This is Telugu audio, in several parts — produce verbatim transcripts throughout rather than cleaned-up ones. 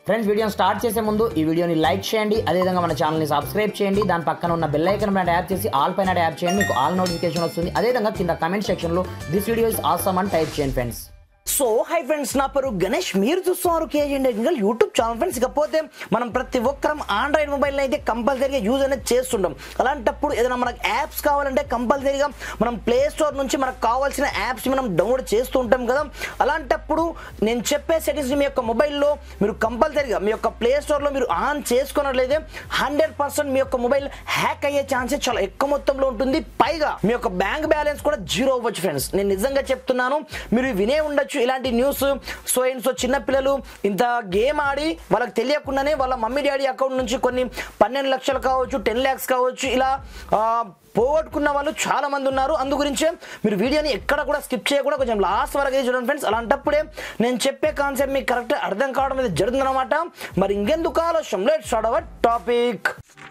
ఫ్రెండ్స్ వీడియోని స్టార్ట్ చేసే ముందు ఈ వీడియోని లైక్ చేయండి, అదేవిధంగా మన ఛానల్ని సబ్స్క్రైబ్ చేయండి, దాని పక్కన ఉన్న బెల్ ఐకాన్ పైన ట్యాప్ చేసి ఆల్ పైన ట్యాప్ చేయండి, మీకు ఆల్ నోటిఫికేషన్ వస్తుంది. అదేవిధంగా కింద కమెంట్ సెక్షన్లో దిస్ వీడియో ఇస్ ఆసమ్ అని టైప్ చేయండి ఫ్రెండ్స్. సో హై ఫ్రెండ్స్, నా పేరు గణేష్, మీరు చూస్తున్నారు KG technical YouTube channel. Friends ఇకపోతే మనం ప్రతి ఒక్కరం ఆండ్రాయిడ్ మొబైల్ అయితే కంపల్సరీగా యూజ్ అనేది చేస్తుంటాం. అలాంటప్పుడు ఏదైనా మనకు యాప్స్ కావాలంటే కంపల్సరీగా మనం ప్లే స్టోర్ నుంచి మనకు కావాల్సిన యాప్స్ మనం డౌన్లోడ్ చేస్తూ ఉంటాం కదా. అలాంటప్పుడు నేను చెప్పే సెట్టింగ్స్ మీ యొక్క మొబైల్లో మీరు కంపల్సరీగా మీ యొక్క ప్లే స్టోర్లో మీరు ఆన్ చేసుకున్నట్లయితే హండ్రెడ్ పర్సెంట్ మీ యొక్క మొబైల్ హ్యాక్ అయ్యే ఛాన్సెస్ చాలా ఎక్కువ మొత్తంలో ఉంటుంది. పైగా మీ యొక్క బ్యాంక్ బ్యాలెన్స్ కూడా జీరో అవ్వచ్చు. ఫ్రెండ్స్ నేను నిజంగా చెప్తున్నాను, మీరు వినే ఉండొచ్చు ఇలాంటి న్యూస్. సో ఏంటి సో చిన్న పిల్లలు ఇంత గేమ్ ఆడి వాళ్ళకి తెలియకుండానే వాళ్ళ మమ్మీ డాడీ అకౌంట్ నుంచి కొన్ని పన్నెండు లక్షలు కావచ్చు, టెన్ ల్యాక్స్ కావచ్చు, ఇలా పోగొట్టుకున్న వాళ్ళు చాలా మంది ఉన్నారు. అందు గురించే మీరు వీడియోని ఎక్కడ కూడా స్కిప్ చేయకుండా కొంచెం లాస్ట్ వరకు అయితే చూడండి ఫ్రెండ్స్. అలాంటప్పుడే నేను చెప్పే కాన్సెప్ట్ మీకు కరెక్ట్ అర్థం కావడం అనేది జరుగుతుంది అనమాట. మరి ఇంకెందుకు ఆలస్యం, let's start our topic.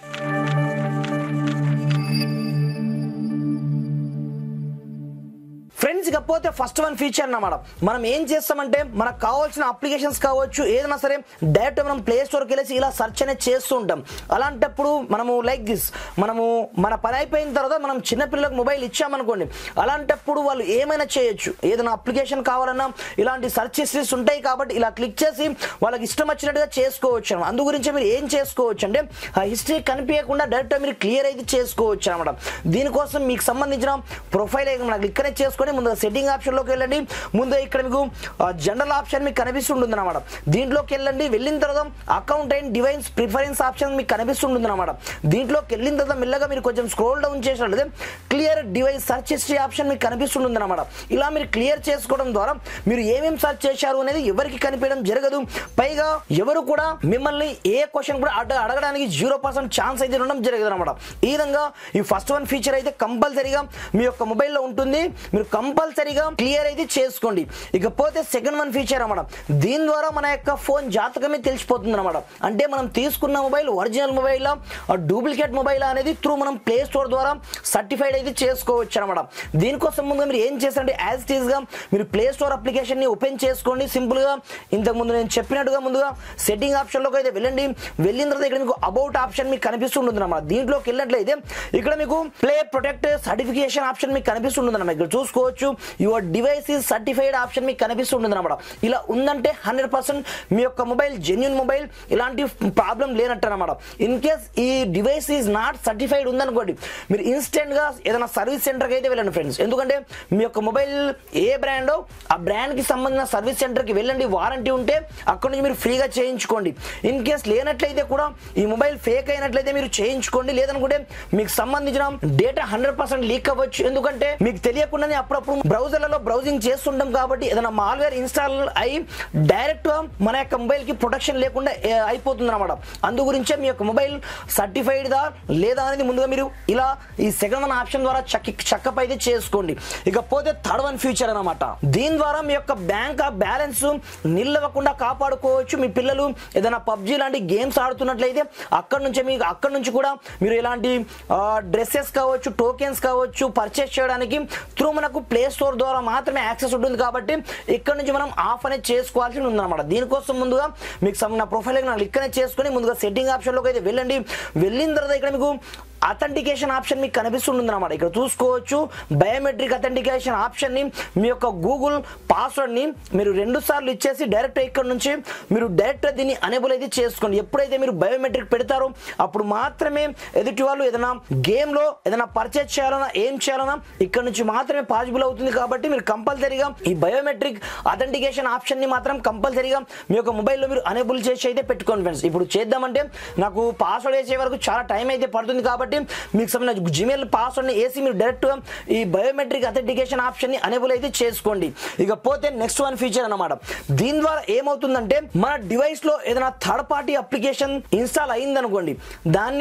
Friends ఇకపోతే ఫస్ట్ వన్ ఫీచర్ అన్నమాట. మనం ఏం చేస్తామంటే మనకు కావాల్సిన అప్లికేషన్స్ కావచ్చు, ఏదైనా సరే డైరెక్ట్ మనం ప్లే స్టోర్కి వెళ్ళేసి ఇలా సెర్చ్ అనేది చేస్తూ ఉంటాం. అలాంటప్పుడు మనము లైక్ దిస్ మనము మన పని అయిపోయిన తర్వాత మనం చిన్నపిల్లలకు మొబైల్ ఇచ్చామనుకోండి, అలాంటప్పుడు వాళ్ళు ఏమైనా చేయొచ్చు. ఏదైనా అప్లికేషన్ కావాలన్నా ఇలాంటి సెర్చ్ హిస్టరీస్ ఉంటాయి కాబట్టి ఇలా క్లిక్ చేసి వాళ్ళకి ఇష్టం వచ్చినట్టుగా చేసుకోవచ్చు అనమాట. అందు గురించి మీరు ఏం చేసుకోవచ్చు అంటే ఆ హిస్టరీ కనిపించకుండా డైరెక్ట్ మీరు క్లియర్ అయితే చేసుకోవచ్చు అనమాట. దీనికోసం మీకు సంబంధించిన ప్రొఫైల్ మనకు ఇక్కడే చేసుకొని ముందుగా సెట్టింగ్ ఆప్షన్ లోకి వెళ్ళండి. ముందు ఇక్కడ మీకు జనరల్ ఆప్షన్ మీకు కనిపిస్తుంటుంది అనమాట. దీంట్లోకి వెళ్ళండి. వెళ్ళిన తర్వాత account and device preference option మీకు కనిపిస్తుంటుంది అనమాట. దీంట్లోకి వెళ్ళిన తర్వాత మెల్లగా మీరు కొంచెం స్క్రోల్ డౌన్ చేసినట్లయితే clear device search history option మీకు కనిపిస్తుంటుంది అనమాట. ఇలా మీరు క్లియర్ చేసుకోవడం ద్వారా మీరు ఏమేమి సర్చ్ చేశారు అనేది ఎవరికి కనిపించడం జరగదు. పైగా ఎవరు కూడా మిమ్మల్ని ఏ క్వశ్చన్ కూడా అడ అడగడానికి జీరో పర్సెంట్ ఛాన్స్ అయితే ఉండడం జరగదు అనమాట. ఈ విధంగా ఈ ఫస్ట్ వన్ ఫీచర్ అయితే కంపల్సరీగా మీ యొక్క మొబైల్లో ఉంటుంది. మీరు కంపల్సరీగా క్లియర్ అయితే చేసుకోండి. ఇకపోతే సెకండ్ వన్ ఫీచర్ అన్నమాట. దీని ద్వారా మన యొక్క ఫోన్ జాతకమే తెలిసిపోతుంది అనమాట. అంటే మనం తీసుకున్న mobile original mobile duplicate mobile అనేది త్రూ మనం ప్లే స్టోర్ ద్వారా సర్టిఫైడ్ అయితే చేసుకోవచ్చు అనమాట. దీనికోసం ముందుగా మీరు ఏం చేస్తారంటే యాజ్ ఇట్ ఈస్ గా మీరు ప్లే స్టోర్ అప్లికేషన్ ని ఓపెన్ చేసుకోండి. సింపుల్ గా ఇంతకు ముందు నేను చెప్పినట్టుగా ముందుగా సెట్టింగ్ ఆప్షన్ లోకి అయితే వెళ్ళండి. వెళ్ళిన తర్వాత ఇక్కడ మీకు అబౌట్ ఆప్షన్ మీకు కనిపిస్తుంటుంది అనమాట. దీంట్లోకి వెళ్ళినట్లయితే ఇక్కడ మీకు ప్లే ప్రొటెక్ట్ సర్టిఫికేషన్ ఆప్షన్ మీకు కనిపిస్తుంటుంది అనమాట. ఇక్కడ చూసుకోవచ్చు your device is certified option మీకు కనిపిస్తుంటుంది అనమాట. ఇలా ఉందంటే హండ్రెడ్ పర్సెంట్ మీ యొక్క మొబైల్ జెన్యూన్ మొబైల్, ఇలాంటి ప్రాబ్లం లేనట్టు అనమాట. ఇన్ కేస్ ఈ డివైస్ ఈజ్ నాట్ సర్టిఫైడ్ ఉందనుకోండి, మీరు ఇన్స్టెంట్ గా ఏదైనా సర్వీస్ సెంటర్కి అయితే వెళ్ళండి ఫ్రెండ్స్. ఎందుకంటే మీ యొక్క మొబైల్ ఏ బ్రాండో ఆ బ్రాండ్ కి సంబంధించిన సర్వీస్ సెంటర్కి వెళ్ళండి. వారంటీ ఉంటే అక్కడ నుంచి మీరు ఫ్రీగా చేయించుకోండి. ఇన్ కేస్ లేనట్లయితే కూడా ఈ మొబైల్ ఫేక్ అయినట్లయితే మీరు చేయించుకోండి. లేదనుకుంటే మీకు సంబంధించిన డేటా హండ్రెడ్ పర్సెంట్ లీక్ అవ్వచ్చు. ఎందుకంటే మీకు తెలియకుండానే అప్పుడప్పుడు బ్రౌజర్లలో బ్రౌజింగ్ చేస్తుంటాం కాబట్టి ఏదైనా మాల్వేర్ ఇన్స్టాల్ అయి డైరెక్ట్ గా మన యొక్క మొబైల్ కి ప్రొటెక్షన్ లేకుండా అయిపోతుంది అనమాట. అందు గురించే మీ యొక్క మొబైల్ సర్టిఫైడ్ దా లేదా అనేది ముందుగా మీరు ఇలా ఈ సెకండ్ వన్ ఆప్షన్ ద్వారా చక్కి చెకప్ అయితే చేసుకోండి. ఇకపోతే థర్డ్ వన్ ఫీచర్ అనమాట. దీని ద్వారా మీ యొక్క బ్యాంక్ బ్యాలెన్స్ నిల్లవకుండా కాపాడుకోవచ్చు. మీ పిల్లలు ఏదైనా పబ్జీ లాంటి గేమ్స్ ఆడుతున్నట్లయితే అక్కడ నుంచి మీకు అక్కడ నుంచి కూడా మీరు ఇలాంటి డ్రెస్సెస్ కావచ్చు, టోకెన్స్ కావచ్చు పర్చేస్ చేయడానికి త్రూ మనకు ప్లే స్టోర్ ద్వారా మాత్రమే యాక్సెస్ ఉంటుంది. కాబట్టి ఇక్కడ నుంచి మనం ఆఫ్ అనేది చేసుకోవాల్సి ఉందన్నమాట. దీనికోసం ముందుగా మీకు నా ప్రొఫైల్ నాకు లిక్ అనేది చేసుకొని ముందుగా సెట్టింగ్ ఆప్షన్లోకి అయితే వెళ్ళండి. వెళ్ళిన తర్వాత ఇక్కడ మీకు అథెంటికేషన్ ఆప్షన్ మీకు కనిపిస్తుంటుంది అనమాట. ఇక్కడ చూసుకోవచ్చు బయోమెట్రిక్ అథెంటికేషన్ ఆప్షన్ ని మీ యొక్క గూగుల్ పాస్వర్డ్ ని మీరు రెండు సార్లు ఇచ్చేసి డైరెక్ట్ ఇక్కడ నుంచి మీరు డైరెక్ట్ దీన్ని అనేబుల్ అయితే చేసుకోండి. ఎప్పుడైతే మీరు బయోమెట్రిక్ పెడతారో అప్పుడు మాత్రమే ఎదుటి వాళ్ళు ఏదైనా గేమ్ లో ఏదైనా పర్చేజ్ చేయాలన్నా ఏం చేయాలన్నా ఇక్కడ నుంచి మాత్రమే పాసిబుల్ అవుతుంది. కాబట్టి మీరు కంపల్సరీగా ఈ బయోమెట్రిక్ అథెంటికేషన్ ఆప్షన్ ని మాత్రం కంపల్సరీగా మీ యొక్క మొబైల్లో మీరు అనేబుల్ చేసి అయితే పెట్టుకోండి ఫ్రెండ్స్. ఇప్పుడు చేద్దామంటే నాకు పాస్వర్డ్ వేసే వరకు చాలా టైం అయితే పడుతుంది. కాబట్టి మీకు సంబంధించిన జీమెయిల్ పాస్వర్డ్ ని వేసి మీరు డైరెక్ట్ ఈ బయోమెట్రిక్ అథెంటికేషన్ ఆప్షన్ ని అనేబుల్ అయితే చేసుకోండి. ఇకపోతే నెక్స్ట్ వన్ ఫీచర్ అన్నమాట. దీని ద్వారా ఏమవుతుందంటే మన డివైస్ లో ఏదైనా థర్డ్ పార్టీ అప్లికేషన్ ఇన్స్టాల్ అయిందనుకోండి, దాన్ని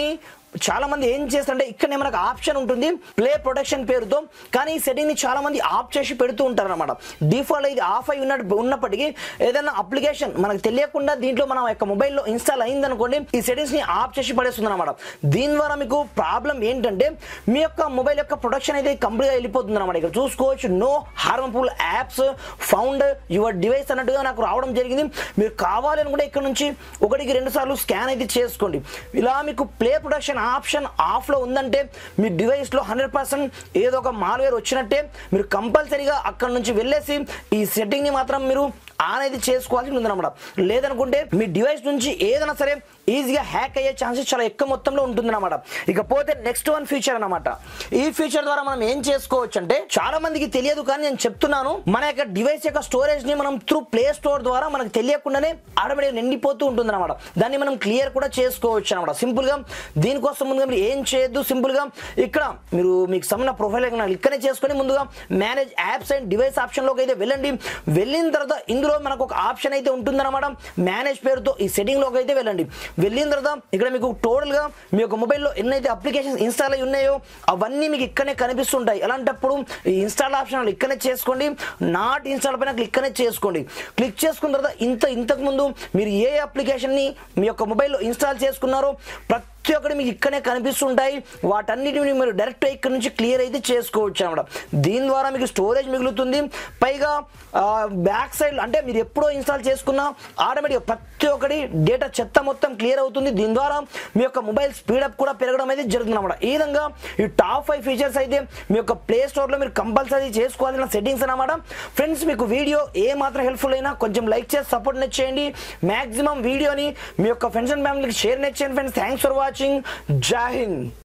చాలా మంది ఏం చేస్తారంటే ఇక్కడనే మనకు ఆప్షన్ ఉంటుంది ప్లే ప్రొటెక్షన్ పేరుతో, కానీ ఈ సెట్టింగ్ ని చాలా మంది ఆఫ్ చేసి పెడుతూ ఉంటారు అనమాట. డిఫాల్ట్ ఇది ఆఫ్ అయి ఉన్నట్టు ఉన్నప్పటికీ ఏదైనా అప్లికేషన్ మనకు తెలియకుండా దీంట్లో మన యొక్క మొబైల్లో ఇన్స్టాల్ అయింది అనుకోండి, ఈ సెట్టింగ్స్ ని ఆఫ్ చేసి పడేస్తుంది అనమాట. దీని ద్వారా మీకు ప్రాబ్లం ఏంటంటే మీ యొక్క మొబైల్ యొక్క ప్రొటెక్షన్ అయితే కంప్లీట్ గా వెళ్ళిపోతుంది అనమాట. ఇక్కడ చూసుకోవచ్చు no harmful apps found your device అన్నట్టుగా నాకు రావడం జరిగింది. మీరు కావాలి అనుకుంటే ఇక్కడ నుంచి ఒకటికి రెండు సార్లు స్కాన్ అయితే చేసుకోండి. ఇలా మీకు ప్లే ప్రొటెక్షన్ ఆప్షన్ ఆఫ్ లో ఉందంటే మీ డివైస్ లో హండ్రెడ్ పర్సెంట్ ఏదో ఒక మాల్వేర్ వచ్చినట్టే. మీరు కంపల్సరీగా అక్కడ నుంచి వెళ్ళేసి ఈ సెట్టింగ్ ని మాత్రం మీరు ఆన్ అయితే చేసుకోవాల్సి ఉందన్నమాట. లేదనుకుంటే మీ డివైస్ నుంచి ఏదైనా సరే ఈజీగా హ్యాక్ అయ్యే ఛాన్సెస్ చాలా ఎక్కువ మొత్తంలో ఉంటుందన్నమాట. ఇకపోతే నెక్స్ట్ వన్ ఫీచర్ అన్నమాట. ఈ ఫీచర్ ద్వారా మనం ఏం చేసుకోవచ్చు అంటే చాలా మందికి తెలియదు, కానీ నేను చెప్తున్నాను, మన యొక్క డివైస్ యొక్క స్టోరేజ్ ని మనం త్రూ ప్లే స్టోర్ ద్వారా మనకు తెలియకుండానే ఆటోమేటిక్ నిండిపోతూ ఉంటుంది అనమాట. దాన్ని మనం క్లియర్ కూడా చేసుకోవచ్చు అనమాట. సింపుల్ గా దీనికోసం ముందుగా మీరు ఏం చేయొద్దు, సింపుల్ గా ఇక్కడ మీరు మీకు సంబంధించిన ప్రొఫైల్ ఇక్కడనే చేసుకొని ముందుగా manage apps and device option లోకి అయితే వెళ్ళండి. వెళ్ళిన తర్వాత ఇందులో మనకు ఒక ఆప్షన్ అయితే ఉంటుందన్నమాట, మేనేజ్ పేరుతో. ఈ సెట్టింగ్ లోకి అయితే వెళ్ళండి. వెళ్ళిన తర్వాత ఇక్కడ మీకు టోటల్ గా మీ యొక్క మొబైల్లో ఎన్నైతే అప్లికేషన్స్ ఇన్స్టాల్ అయి ఉన్నాయో అవన్నీ మీకు ఇక్కడనే కనిపిస్తుంటాయి. అలాంటప్పుడు ఈ ఇన్స్టాల్ ఆప్షన్ ఇక్కడనే చేసుకోండి. నాట్ ఇన్స్టాల్ పైన క్లిక్ చేసుకోండి. క్లిక్ చేసుకున్న తర్వాత ఇంత ఇంతకు ముందు మీరు ఏ అప్లికేషన్ ని మీ యొక్క మొబైల్లో ఇన్స్టాల్ చేసుకున్నారో ప్రతి ఒక్కటి మీకు ఇక్కడనే కనిపిస్తుంటాయి. వాటన్నిటిని మీరు డైరెక్ట్ ఇక్కడ నుంచి క్లియర్ అయితే చేసుకోవచ్చు అనమాట. దీని ద్వారా మీకు స్టోరేజ్ మిగులుతుంది. పైగా బ్యాక్ సైడ్ అంటే మీరు ఎప్పుడో ఇన్స్టాల్ చేసుకున్నా ఆటోమేటిక్గా ప్రతి ఒక్కటి డేటా చెత్త మొత్తం క్లియర్ అవుతుంది. దీని ద్వారా మీ యొక్క మొబైల్ స్పీడప్ కూడా పెరగడం అయితే జరుగుతుంది అనమాట. ఈ విధంగా ఈ టాప్ ఫైవ్ ఫీచర్స్ అయితే మీ యొక్క ప్లే స్టోర్ లో మీరు కంపల్సరీ చేసుకోవాల్సిన సెట్టింగ్స్ అనమాట. ఫ్రెండ్స్, మీకు వీడియో ఏ మాత్రం హెల్ప్ఫుల్ అయినా కొంచెం లైక్ చేసి సపోర్ట్ నెట్ చేయండి. మాక్సిమం వీడియోని మీ యొక్క ఫ్రెండ్స్ అండ్ ఫ్యామిలీకి షేర్ నెట్ చేయండి. Friends, thanks for watching. జై హింద్.